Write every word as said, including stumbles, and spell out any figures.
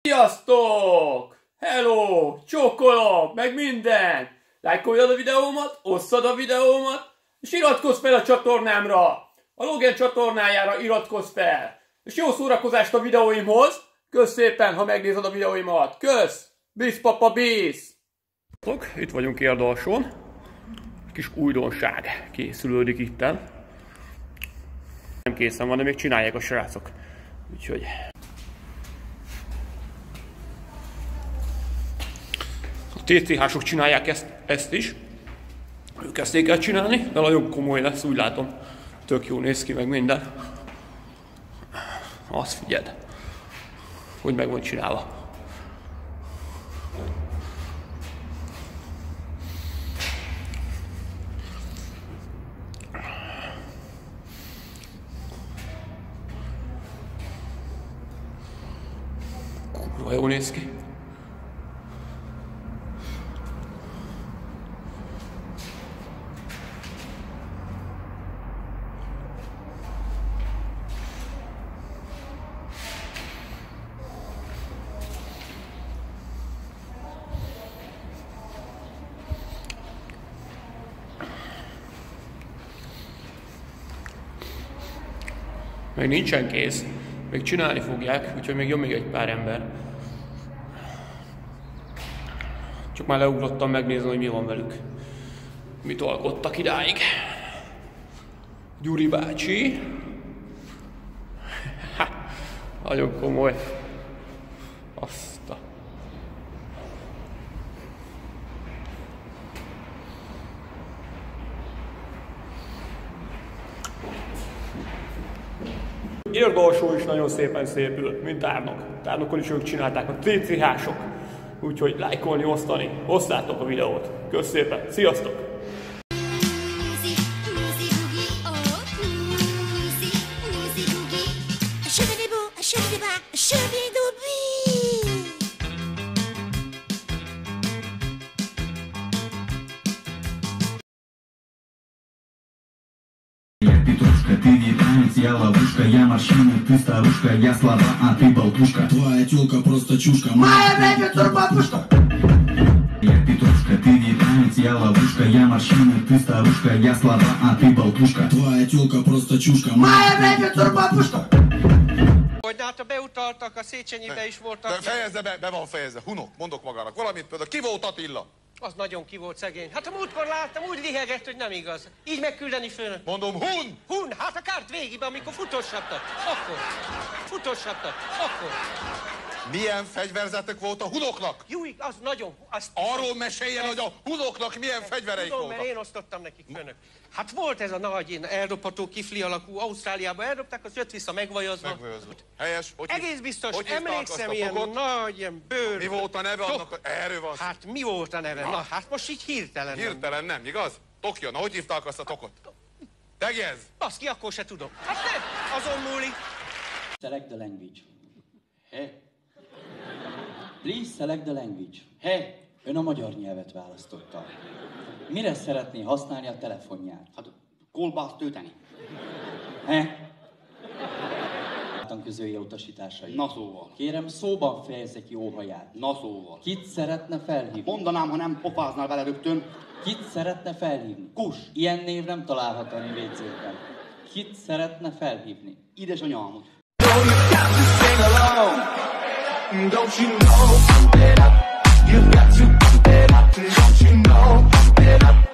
Sziasztok! Hello! Csókolom! Meg minden! Lájkoljad a videómat, osszad a videómat, és iratkozz fel a csatornámra! A Logan csatornájára iratkozz fel! És jó szórakozást a videóimhoz! Kösz szépen, ha megnézed a videóimat! Kösz! Bisz papa, bisz! Itt vagyunk Érdalson. Kis újdonság készülődik itten. Nem készen van, de még csinálják a srácok. Úgyhogy... A té cé hások csinálják ezt, ezt is. Ők kezdték el csinálni, de nagyon komoly lesz, úgy látom. Tök jó néz ki, meg minden. Azt figyeld, hogy meg van csinálva. Kurva jól néz ki. Még nincsen kész, még csinálni fogják, úgyhogy még jön még egy pár ember. Csak már leugrottam megnézni, hogy mi van velük. Mit alkottak idáig. Gyuri bácsi. Ha, nagyon komoly. Azt a... Érdalsó is nagyon szépen szépül, mint Tárnok. Tárnokon is ők csinálták, a té cé hások. Úgyhogy lájkolni, osztani, osztátok a videót. Kösz szépen, sziasztok! Петрушка, ты не танец, я ловушка, я морщина, ты старушка, я слаба, а ты болтушка. Твоя тёлка просто чушка, моя блядь, турбопушка. Я Петрушка, ты не танец, я ловушка, я морщина, ты старушка, я слаба, а ты болтушка. Твоя тёлка просто чушка, моя блядь, турбопушка. Hogy hát a beutaltak, a Széchenyibe is voltak. De fejezze be, be van fejezze. Hunok, mondok magának valamit, például ki volt Attila? Az nagyon ki volt szegény. Hát a múltkor láttam, úgy lihegett, hogy nem igaz. Így megküldeni főnök. Mondom, hun! Hun, hát a kárt végibe, amikor futossattak. Akkor. Futossattak. Akkor. Milyen fegyverzetek volt a hunoknak? Júj, az nagyon. Azt Arról meséljen, hogy a hunoknak milyen fegyvereik tudom, voltak. mert én osztottam nekik, főnök. Hát volt ez a nagy eldobható kifli alakú, Ausztráliába eldobták, az jött vissza megvajazva. Megvajazva. Helyes. Hogy Egész biztos, hogy emlékszem, ilyen nagy, ilyen bőr. Mi volt a neve annak? Erről van. Hát mi volt a neve? Na, Na hát most így hirtelen. Hirtelen nem, igaz? Tokyo, na hogy hívták azt a tokot? Tegez! Baszki, akkor se tudom. Hát nem, azon múlik. Select the language. Hey. Please select the language. Hey. Ön a magyar nyelvet választotta. Mire szeretné használni a telefonját? Hát kolbászt tölteni. He? Közölje utasításai. Na szóval. Kérem, szóban fejezze ki óhaját. Na szóval. Kit szeretne felhívni? Mondanám, ha nem pofáznál vele rögtön. Kit szeretne felhívni? Kus. Ilyen név nem találhat a névécében. Kit szeretne felhívni? Édesanyámot. Don't you know, pump it up. You've got to pump it up. Don't you know, pump it up.